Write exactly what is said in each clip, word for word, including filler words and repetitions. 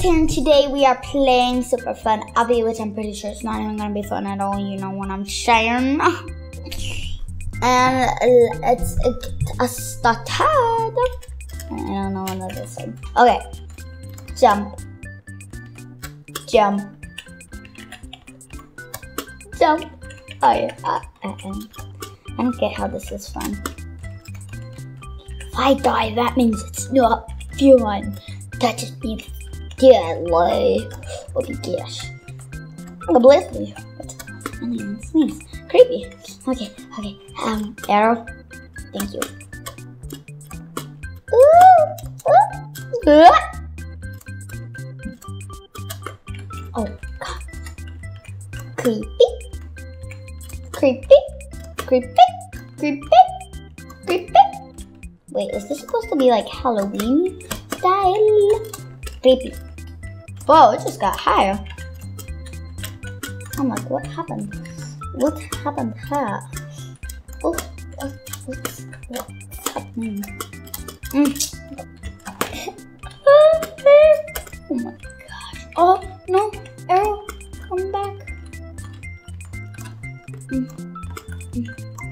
here, and today we are playing super fun Obby, which I'm pretty sure it's not even gonna be fun at all. You know what I'm saying? And it's a started. I don't know what that is. Okay, jump, jump, jump. Oh yeah, uh, uh, uh. I don't get how this is fun. If I die, that means it's not fun. That just means deadly. Oh gosh. Oblivious. What's my sneeze? Creepy. Okay, okay. Um, arrow. Thank you. Ooh, ooh, ooh. Oh god. Creepy. Creepy. Creepy. Creepy. Creepy. Wait, is this supposed to be like Halloween style? Creepy. Whoa, it just got higher. I'm like, what happened? What happened here? Oh, what, what's, what's happening? Mm. Oh my gosh. Oh, no. Arrow, come back. Mm. Mm.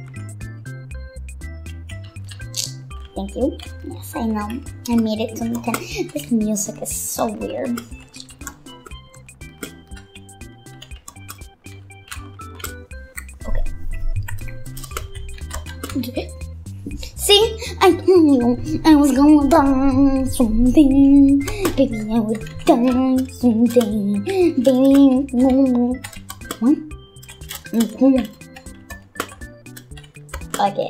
Thank you. Yes, I know. I made it to the ten. This music is so weird. Okay. See, I knew I was gonna die someday. Baby, I would die someday. Baby, no. What? Mm-hmm. Okay.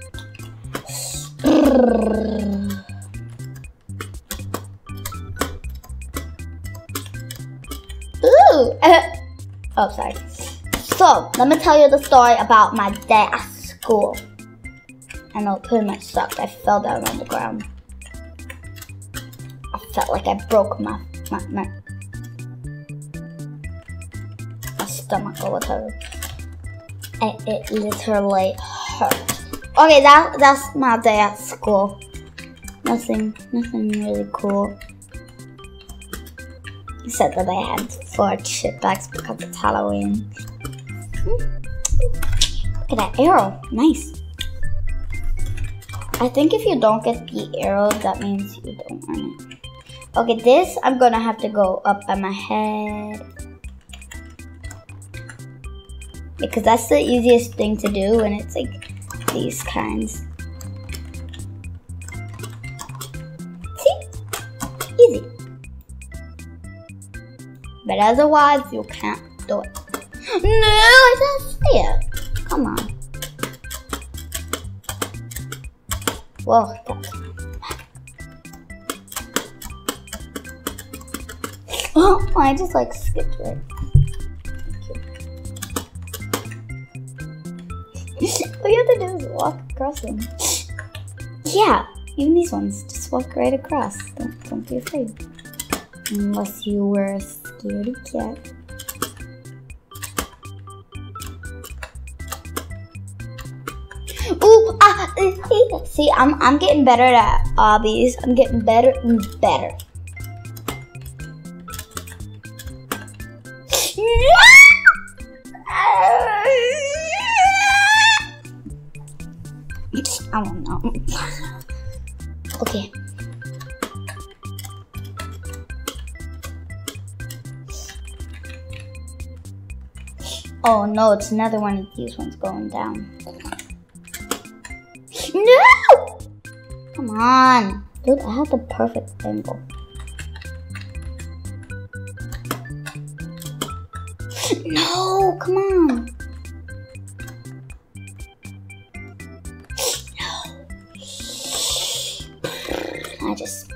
Ooh! Oh, sorry. So, let me tell you the story about my day at school. I know, it pretty much sucked. I fell down on the ground. I felt like I broke my my my, my stomach or whatever. It, it literally hurt. Okay, that that's my day at school. Nothing, nothing really cool. Except that I had four chip bags because it's Halloween. Hmm. Look at that arrow, nice. I think if you don't get the arrow, that means you don't earn it. Okay, this I'm gonna have to go up by my head. Because that's the easiest thing to do when it's like these kinds. See? Easy. But otherwise, you can't do it. No, I didn't see it. Come on. Whoa, that's... Oh, I just like skipped it. All you have to do is walk across them. Yeah, even these ones, just walk right across. Don't, don't be afraid. Unless you were a scaredy cat. Ooh, ah, see, I'm I'm getting better at obbies. I'm getting better and better. I don't know. Okay. Oh no, it's another one of these ones going down. No! Come on. Dude, I have the perfect angle. No, come on. No. I just...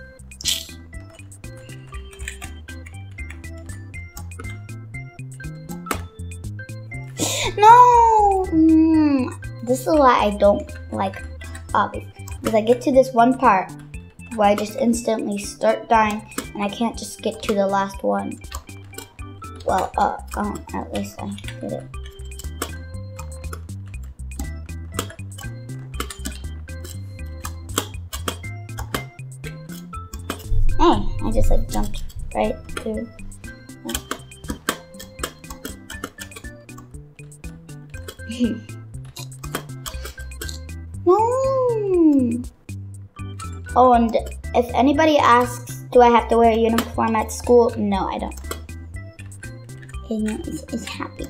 No! Mm. This is why I don't like obbies. Because I get to this one part where I just instantly start dying and I can't just get to the last one. Well, uh, oh, at least I did it. Hey, I just like jumped right? Two. No. Oh, and if anybody asks, do I have to wear a uniform at school? No, I don't. Okay, no, it's, it's happy.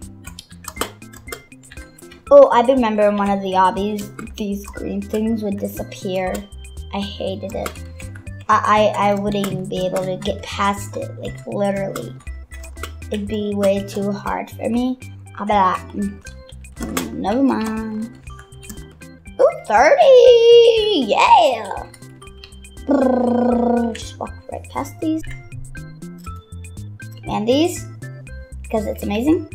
Oh, I remember one of the obbies, these green things would disappear. I hated it. I, I, I wouldn't even be able to get past it, like literally. It'd be way too hard for me. I'll be like, mm, never mind. Ooh, thirty! Yeah! Brrr, just walk right past these. And these, because it's amazing.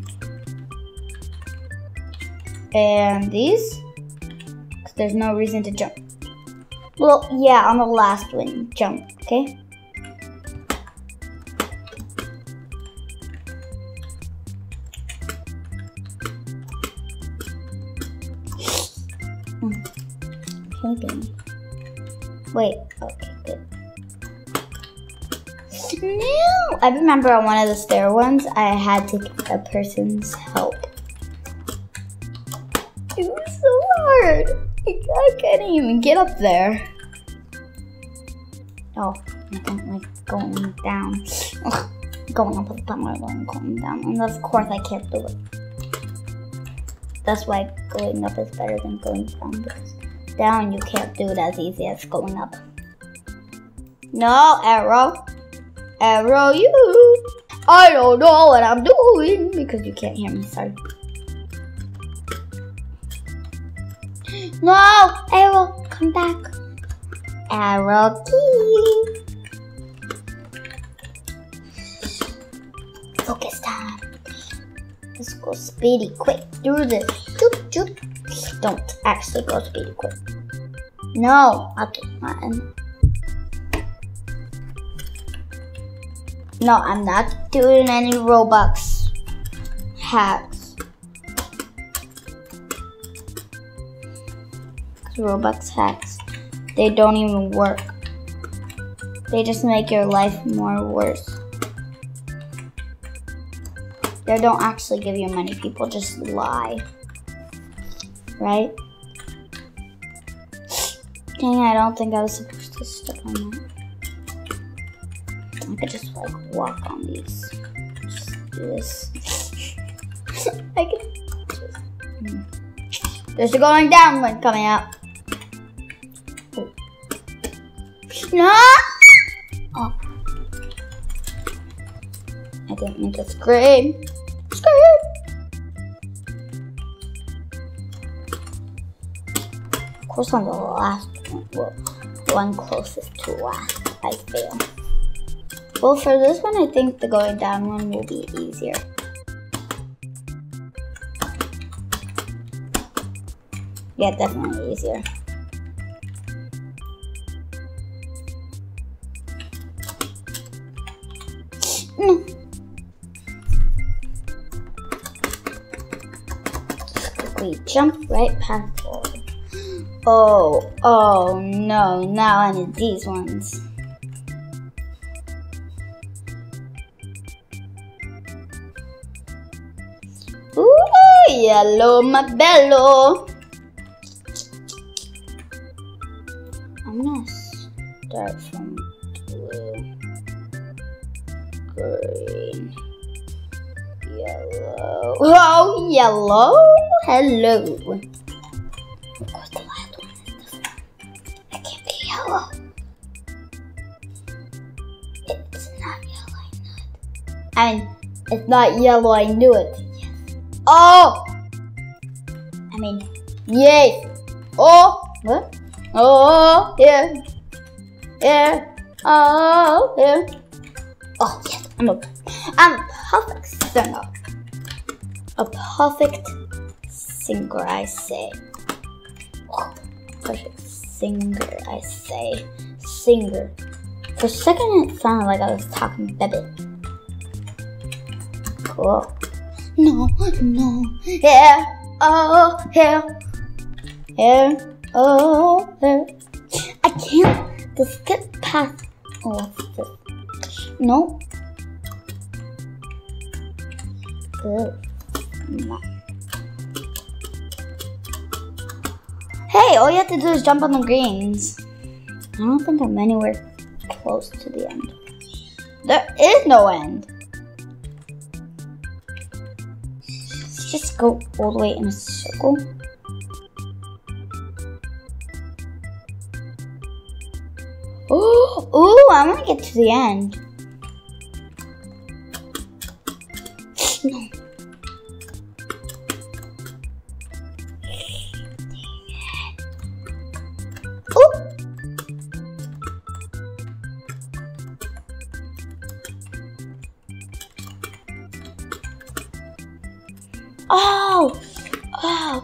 And these, because there's no reason to jump. Well, yeah, on the last one, jump, okay? Okay, baby. Wait, okay, good. No! I remember on one of the stair ones, I had to get a person's help. It was so hard. I can't even get up there. Oh, I don't like going down. Ugh, going up all the time, I don't going down. And of course I can't do it. That's why going up is better than going down, because down you can't do it as easy as going up. No, arrow. Arrow you. I don't know what I'm doing because you can't hear me, sorry. No, arrow, come back. Arrow key. Focus time. Let's go speedy quick. Do this. Choop, choop. Don't actually go speedy quick. No. Okay, fine. No, I'm not doing any Roblox hacks. Roblox hacks, they don't even work. They just make your life more worse. They don't actually give you money. People just lie. Right? Dang, I don't think I was supposed to step on that. I could just like walk on these. Just do this. I could just... Hmm. There's a going down one coming out. Oh. No! Oh. I didn't mean to scream. Scream! Of course, on the last one, well, one closest to last, I fail. Well, for this one, I think the going down one will be easier. Yeah, definitely easier. No. Quickly jump right past all. Oh, oh no, now I need these ones. Ooh, yellow, my bello. I'm gonna start from blue, green, yellow. Oh, yellow. Hello. Of course, the last one is this one. I can't be yellow. It's not yellow, I know it. I mean, it's not yellow, I knew it. Yes. Oh! I mean, yay! Oh! What? Oh, yeah. Yeah. Oh, yeah. Oh, yes. I'm a, I'm a perfect singer. A perfect singer, I say. Oh, perfect singer, I say. Singer. For a second, it sounded like I was talking baby. Cool. No, no. Yeah. Oh, yeah. Yeah. Oh, yeah. I can't just get past all of this. No. Ugh. No. Hey, all you have to do is jump on the greens. I don't think I'm anywhere close to the end. There is no end. Let's just go all the way in a circle. Oh, ooh, I want to get to the end. No. Oh, oh.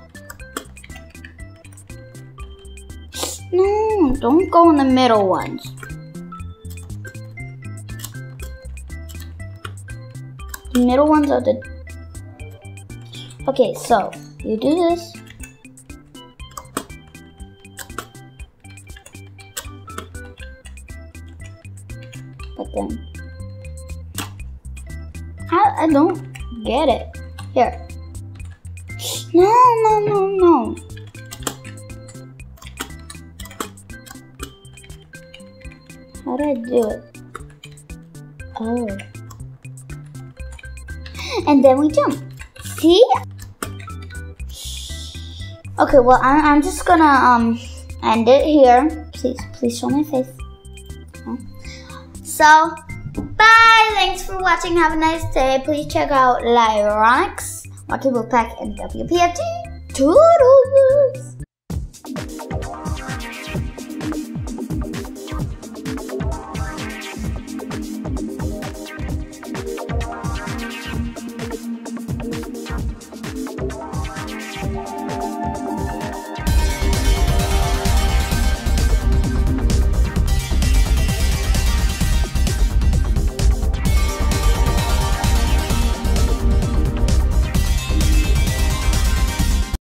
No, don't go in the middle ones. The middle ones are the... Okay, so you do this. But then... I, I don't get it. Here. No, no, no, no. How do I do it? Oh. And then we jump. See? Okay, well, I'm, I'm just gonna um end it here. Please, please show my face. Oh. So, bye. Thanks for watching. Have a nice day. Please check out Lyronix, Multiple Pack, and W P F G. Toodles!